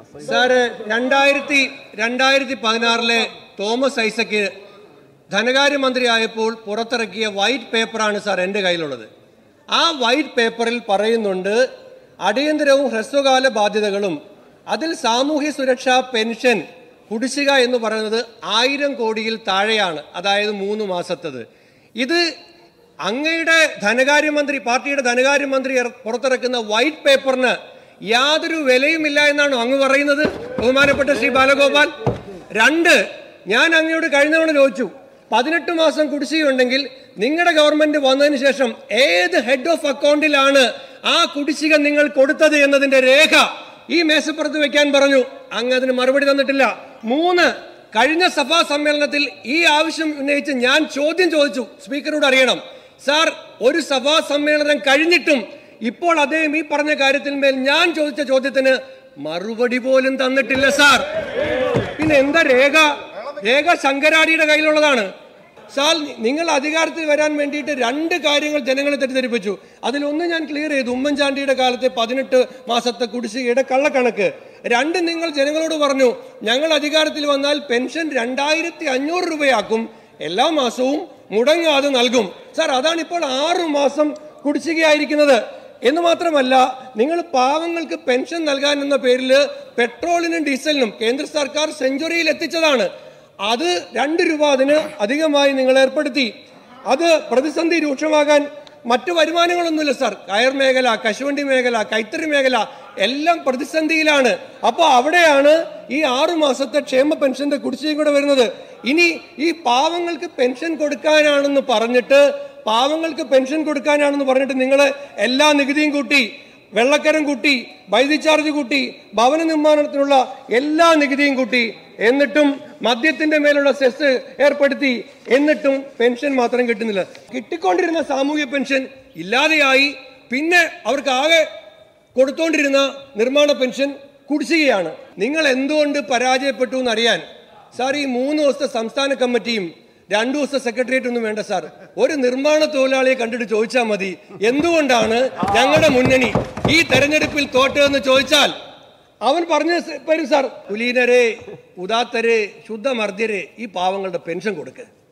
Sir 2016 Thomas Isaac ധനകാര്യമന്ത്രിയായപ്പോൾ പുറത്തിറക്കിയ white പേപ്പറാണ് sir എൻ്റെ കയ്യിലുള്ളത്. ആ വൈറ്റ് പേപ്പറിൽ പറയുന്നുണ്ട് അടിയന്തരവും ഹ്രസ്വകാല ബാധ്യതകളും അതിൽ സാമൂഹ്യ സുരക്ഷാ പെൻഷൻ കുടിശ്ശിക എന്ന് പറയുന്നത് 1000 കോടിയിൽ താഴെയാണ്, അതായത് 3 മാസത്തത്. ഇത് അങ്ങയുടെ ധനകാര്യമന്ത്രി, പാർട്ടിയുടെ ധനകാര്യമന്ത്രി പുറത്തിറക്കുന്ന വൈറ്റ് പേപ്പറിന് യാതൊരു വിലയുമില്ല എന്നാണോ അങ്ങ് പറയുന്നത്, ബഹുമാനപ്പെട്ട ശ്രീ ബാലഗോപാൽ? 2, ഞാൻ അങ്ങയോട് കഴിഞ്ഞ തവണ ചോദിച്ചു, 18 മാസം കുടിശ്ശികയുണ്ടെങ്കിൽ നിങ്ങളുടെ ഗവൺമെന്റ് വന്നതിന് ശേഷം ഏത് ഹെഡ് ഓഫ് അക്കൗണ്ടിലാണ് ആ കുടിശ്ശിക നിങ്ങൾ കൊടുത്തത് എന്നതിന്റെ രേഖ ഈ മേശപ്പുറത്ത് വെക്കാൻ പറഞ്ഞു. അങ്ങ് അതിന് മറുപടി തന്നിട്ടില്ല. 3, കഴിഞ്ഞ സഭാ സമ്മേളനത്തിൽ ഈ ആവശ്യം ഉന്നയിച്ച് ഞാൻ ചോദ്യം ചോദിച്ചു, സ്പീക്കറോട് അറിയണം സാർ, ഒരു സഭാ സമ്മേളനം കഴിഞ്ഞിട്ടും ഇപ്പോൾ അദ്ദേഹം ഈ പറഞ്ഞ കാര്യത്തിന്മേൽ ഞാൻ ചോദിച്ച ചോദ്യത്തിന് മറുപടി പോലും തന്നിട്ടില്ല സാർ. പിന്നെ എന്താ രേഖ? രേഖ ശങ്കരാടിയുടെ കയ്യിലുള്ളതാണ് സാർ. നിങ്ങൾ അധികാരത്തിൽ വരാൻ വേണ്ടിയിട്ട് 2 കാര്യങ്ങൾ ജനങ്ങളെ തെറ്റിദ്ധരിപ്പിച്ചു. അതിലൊന്ന് ഞാൻ ക്ലിയർ ചെയ്തു, ഉമ്മൻചാണ്ടിയുടെ കാലത്തെ 18 മാസത്തെ കുടിശ്ശികയുടെ കള്ളക്കണക്ക്. 2, നിങ്ങൾ ജനങ്ങളോട് പറഞ്ഞു ഞങ്ങൾ അധികാരത്തിൽ വന്നാൽ പെൻഷൻ 2500 രൂപയാക്കും, എല്ലാ മാസവും മുടങ്ങാതെ നൽകും. സാർ, അതാണ് ഇപ്പോൾ 6 മാസം കുടിശ്ശികയായിരിക്കുന്നത്. എന്ന് മാത്രമല്ല, നിങ്ങൾ പാവങ്ങൾക്ക് പെൻഷൻ നൽകാൻ എന്ന പേരിൽ പെട്രോളിനും ഡീസലിനും കേന്ദ്ര സർക്കാർ സെഞ്ചുറിയിൽ എത്തിച്ചതാണ്. അത് 2 രൂപ അതിന് അധികമായി നിങ്ങൾ ഏർപ്പെടുത്തി. അത് പ്രതിസന്ധി രൂക്ഷമാകാൻ മറ്റു വരുമാനങ്ങളൊന്നുമില്ല സാർ. കയർ മേഖല, കശുവണ്ടി മേഖല, കൈത്തറി മേഖല എല്ലാം പ്രതിസന്ധിയിലാണ്. അപ്പോൾ അവിടെയാണ് ഈ 6 മാസത്തെ ക്ഷേമ പെൻഷന്റെ കുടിശ്ശിക കൂടെ വരുന്നത്. ഇനി ഈ പാവങ്ങൾക്ക് പെൻഷൻ കൊടുക്കാനാണെന്ന് പറഞ്ഞിട്ട് നിങ്ങൾ എല്ലാ നികുതിയും കൂട്ടി, വെള്ളക്കരം കൂട്ടി, വൈദ്യുതി ചാർജ് കൂട്ടി, ഭവന നിർമ്മാണത്തിനുള്ള എല്ലാ നികുതിയും കൂട്ടി, എന്നിട്ടും മദ്യത്തിന്റെ മേലുള്ള സെസ് ഏർപ്പെടുത്തി, എന്നിട്ടും പെൻഷൻ മാത്രം കിട്ടുന്നില്ല. കിട്ടിക്കൊണ്ടിരുന്ന സാമൂഹ്യ പെൻഷൻ ഇല്ലാതെയായി. പിന്നെ അവർക്ക് ആകെ കൊടുത്തോണ്ടിരുന്ന നിർമ്മാണ പെൻഷൻ കുടിശ്ശികയാണ്. നിങ്ങൾ എന്തുകൊണ്ട് പരാജയപ്പെട്ടു എന്നറിയാൻ സാർ, ഈ 3 ദിവസത്തെ സംസ്ഥാന കമ്മിറ്റിയും 2 ദിവസത്തെ സെക്രട്ടേറിയറ്റ് ഒന്നും വേണ്ട സാർ. ഒരു നിർമ്മാണ തൊഴിലാളിയെ കണ്ടിട്ട് ചോദിച്ചാൽ മതി എന്തുകൊണ്ടാണ് ഞങ്ങളുടെ മുന്നണി ഈ തെരഞ്ഞെടുപ്പിൽ തോറ്റതെന്ന് ചോദിച്ചാൽ അവൻ പറഞ്ഞു തരും സാർ, കുലീനരെ, ഉദാത്തരെ, ശുദ്ധമർദ്ദരെ, ഈ പാവങ്ങളുടെ പെൻഷൻ കൊടുക്കുക.